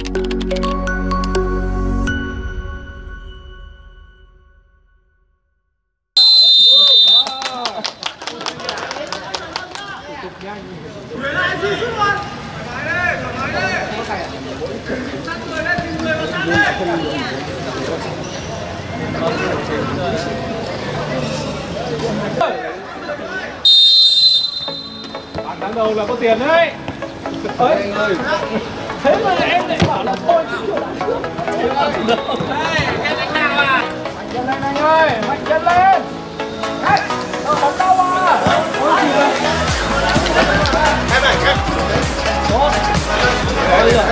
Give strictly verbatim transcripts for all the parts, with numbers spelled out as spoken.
Người lại di xuống luôn. Thoải mái đi, thoải mái đi. Sắp người lên, tìm người vào sắp đi. Bạn tháng đầu là có tiền đấy. Đấy, thế mà em lại bảo là thôi chứ chưa làm trước. Đây, em đánh nào à? Mạnh chân lên anh ơi, mạnh chân lên. Đấy, nó bóng đau à. Em này, em. Tốt. Đấy, đấy.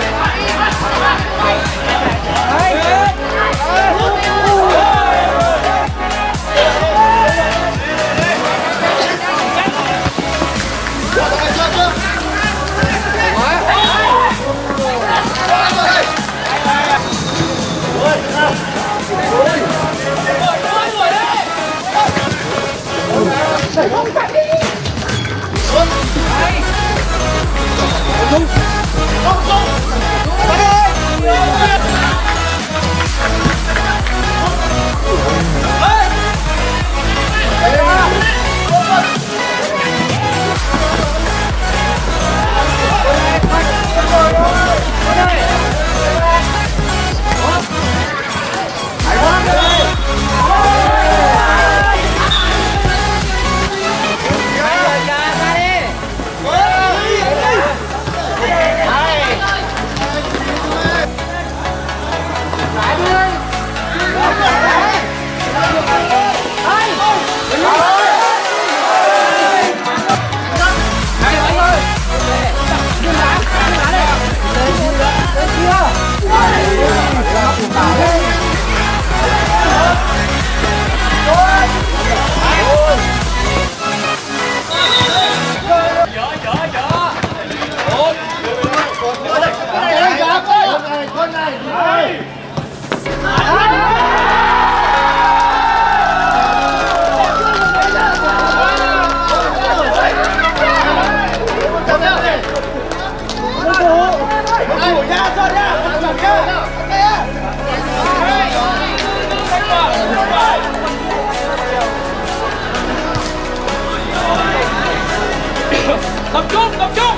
Không chạy đi. Xuống. Đây. Xuống. Xuống xuống. Đi đi. Tập trung, tập trung.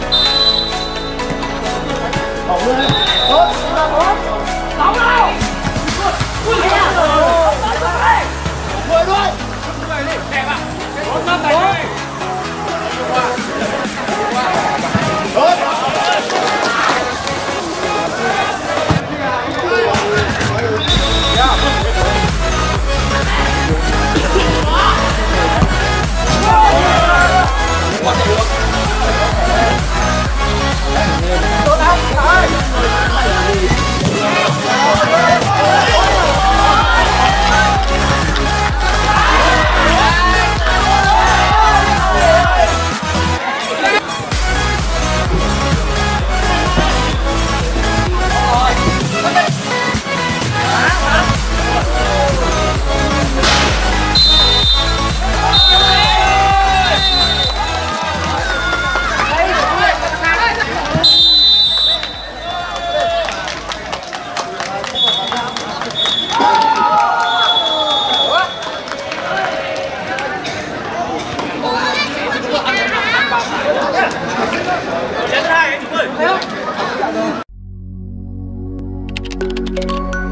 Bóng lên. Tốt, tốt. Bóng nào. Ui da. Đuổi đuổi. Người đi, đẹp à. Bóng năm này đi. Tốt. Hãy subscribe cho kênh Ghiền Mì Gõ để không bỏ lỡ những video hấp dẫn.